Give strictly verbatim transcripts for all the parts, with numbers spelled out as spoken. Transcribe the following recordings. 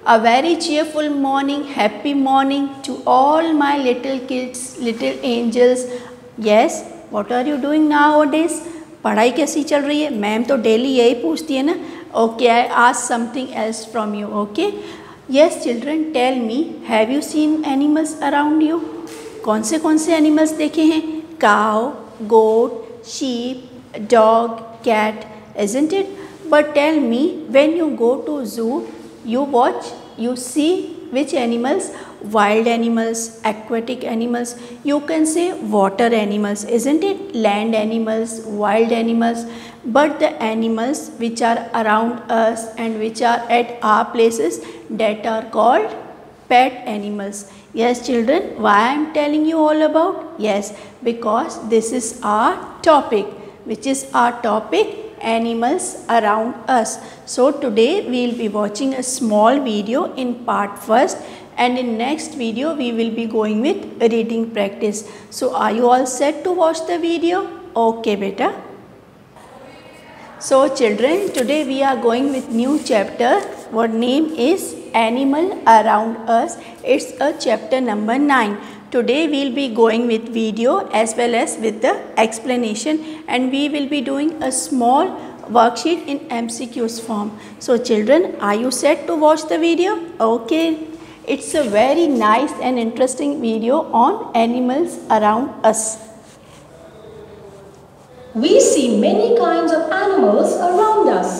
A very cheerful morning, happy morning to all my little kids, little angels. Yes, what are you doing nowadays? पढ़ाई कैसी चल रही है? Ma'am तो daily यही पूछती है ना. Okay, I ask something else from you. Okay. Yes, children, tell me, have you seen animals around you? कौन से कौन से एनिमल्स देखे हैं? Cow, goat, sheep, dog, cat, isn't it? But tell me, when you go to zoo, you watch, you see which animals? Wild animals, aquatic animals, you can say water animals, isn't it? Land animals, wild animals. But the animals which are around us and which are at our places, that are called pet animals. Yes, children, why I am telling you all about? Yes, because this is our topic. Which is our topic? Animals around us. So today we will be watching a small video in part first, and in next video we will be going with reading practice. So are you all set to watch the video? Okay, beta. So children, today we are going with new chapter. What name is Animal Around Us. It's a chapter number nine. Today we will be going with video as well as with the explanation, and we will be doing a small worksheet in M C Qs form. So children, are you set to watch the video? Okay. It's a very nice and interesting video on animals around us. We see many kinds of animals around us.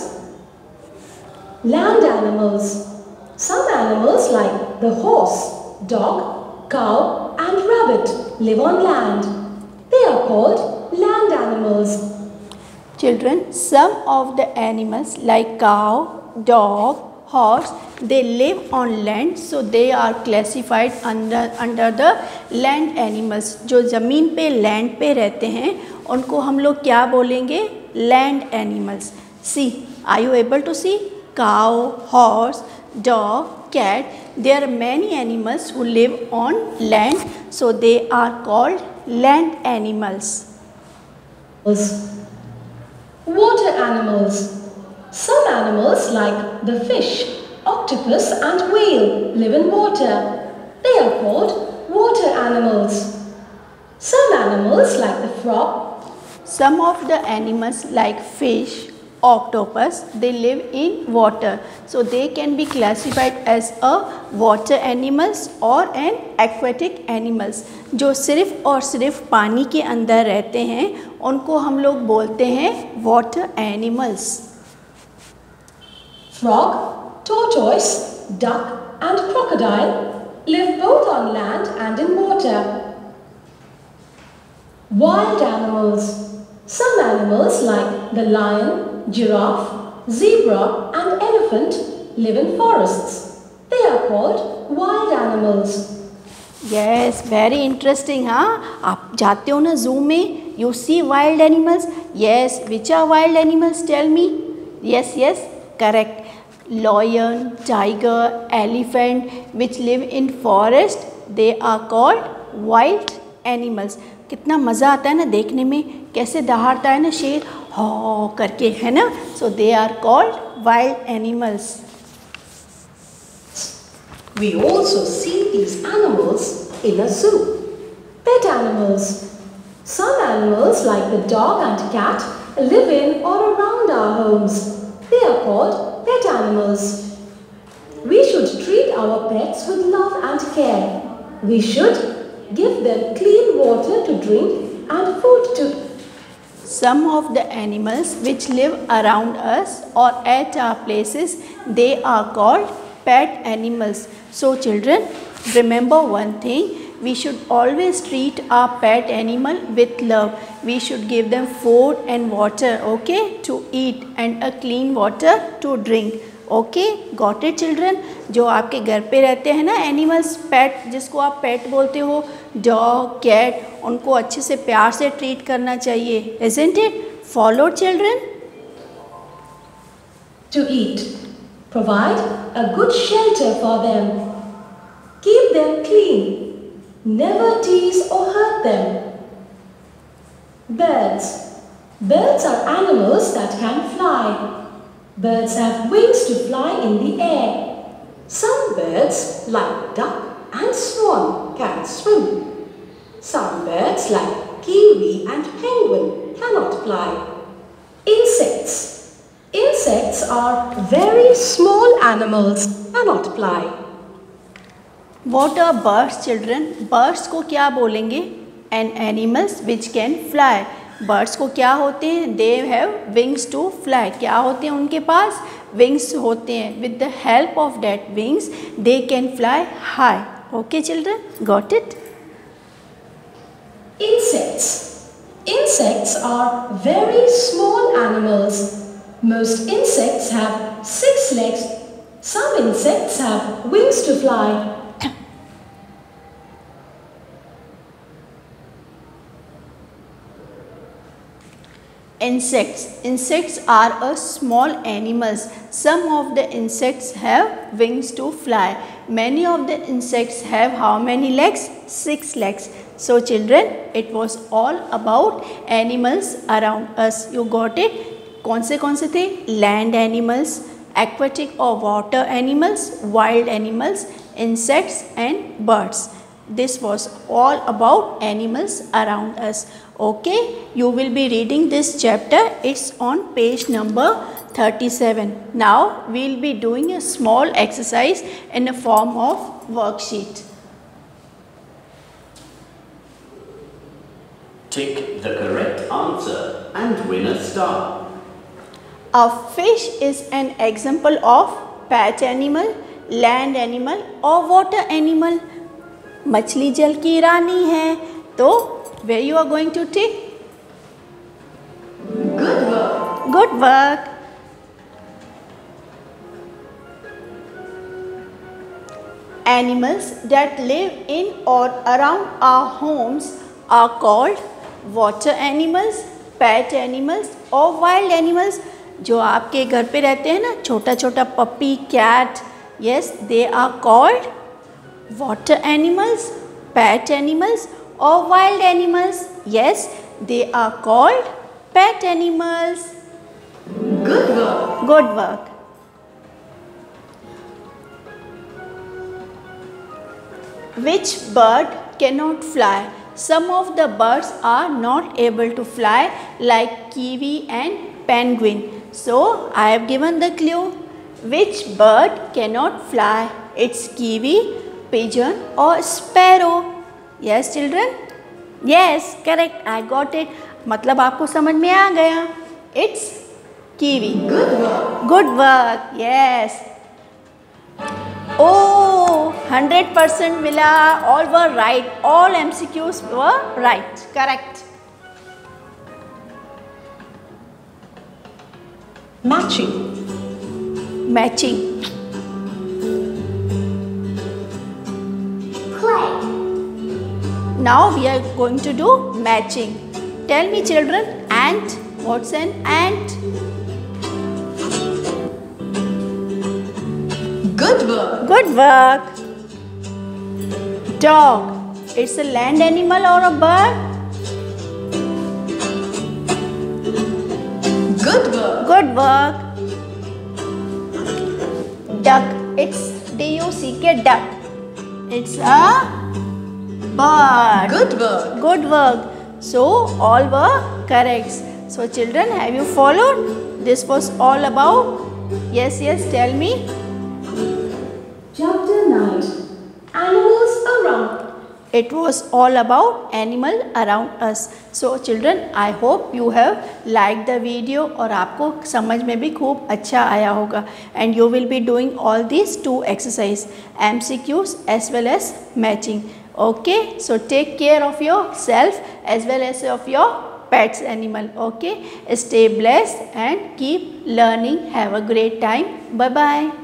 Land animals. Some animals like the horse, dog, cow and rabbit live on land. They are called land animals. Children, some of the animals like cow, dog, horse, they live on land, so they are classified under under the land animals. जो ज़मीन पे land पे रहते हैं उनको हम लोग क्या बोलेंगे? Land animals. See, are you able to see? Cow, horse, dog, cat. There are many animals who live on land, so they are called land animals. Water animals. Some animals like the fish, octopus and whale live in water. They are called water animals. Some animals like the frog. Some of the animals like fish, octopus, they live in water, so they can be classified as a water animals or an aquatic animals. जो सिर्फ और सिर्फ पानी के अंदर रहते हैं उनको हम लोग बोलते हैं water animals. Frog, tortoise, duck and crocodile live both on land and in water. Wild animals. Some animals like the lion, giraffe, zebra and elephant live in forests. They are called wild animals. Yes, very interesting, हाँ? आप जाते हो ना zoo में? You see wild animals? Yes, which are wild animals? Tell me. Yes, yes, correct. Lion, tiger, elephant, which live in forest, they are called wild animals. कितना मज़ा आता है ना देखने में, कैसे दहाड़ता है ना शेर हॉ करके, है ना? So they are called wild animals. We also see these animals in a zoo. Pet animals. Some animals like the dog and cat live in or around our homes. They are called pet animals. We should treat our pets with love and care. We should give them clean water to drink and food to eat. Some of the animals which live around us or at our places, they are called pet animals. So children, remember one thing, we should always treat our pet animal with love. We should give them food and water, okay, to eat and a clean water to drink. Okay, got it children? जो आपके घर पे रहते हैं ना animals, पेट जिसको आप पेट बोलते हो, डॉग, कैट, उनको अच्छे से प्यार से ट्रीट करना चाहिए, isn't it? Follow children. To eat. Provide a good shelter for them. Keep them clean. Never tease or hurt them. Birds. Birds are animals that can fly. Birds have wings to fly in the air. Some birds like duck and swan can swim. Some birds like kiwi and penguin cannot fly. Insects. Insects are very small animals, cannot fly. What are birds, children? Birds को क्या बोलेंगे? And animals which can fly. Birds को क्या होते हैं? They have wings to fly. क्या होते हैं उनके पास? Wings होते हैं. With the help of that wings, they can fly high. Okay, children? Got it? Insects. Insects are very small animals. Most insects have six legs. Some insects have wings to fly. Insects. Insects are a small animals. Some of the insects have wings to fly. Many of the insects have how many legs? Six legs. So children, it was all about animals around us. You got it? कौन से कौन से थे? Land animals, aquatic or water animals, wild animals, insects and birds. This was all about animals around us. Okay, you will be reading this chapter. It's on page number thirty-seven. Now we will be doing a small exercise in the form of worksheet. Tick the correct answer and win a star. A fish is an example of pet animal, land animal or water animal. मछली जल की रानी है. तो where you are going to tick? Good work. Good work. Animals that live in or around our homes are called water animals, pet animals or wild animals. जो आपके घर पे रहते हैं ना, छोटा छोटा puppy, cat, yes, they are called water animals, pet animals or wild animals. Yes, they are called pet animals. Good work. Good work. Which bird cannot fly? Some of the birds are not able to fly like kiwi and penguin. So I have given the clue. Which bird cannot fly? It's kiwi, pigeon or sparrow. Yes children? Yes, correct. I got it. मतलब आपको समझ में आ गया. It's kiwi. Good work. Good work. Yes. Oh, one hundred percent मिला. All were right. All M C Qs were right. Correct. Matching. Matching. Play. Now we are going to do matching. Tell me children, ant. What's an ant? Good work. Good work. Dog. It's a land animal or a bird? Good work. Good work. Duck. It's D U C K, duck. It's a bird. Good work. Good work. So all were correct. So children, have you followed? This was all about? Yes, yes, tell me. Chapter nine. Animals around. It was all about animal around us. So children, I hope you have liked the video और आपको समझ में भी खूब अच्छा आया होगा. And you will be doing all these two exercise, M C Qs as well as matching. Okay, so take care of yourself as well as of your pets animal. Okay, stay blessed and keep learning. Have a great time. Bye bye.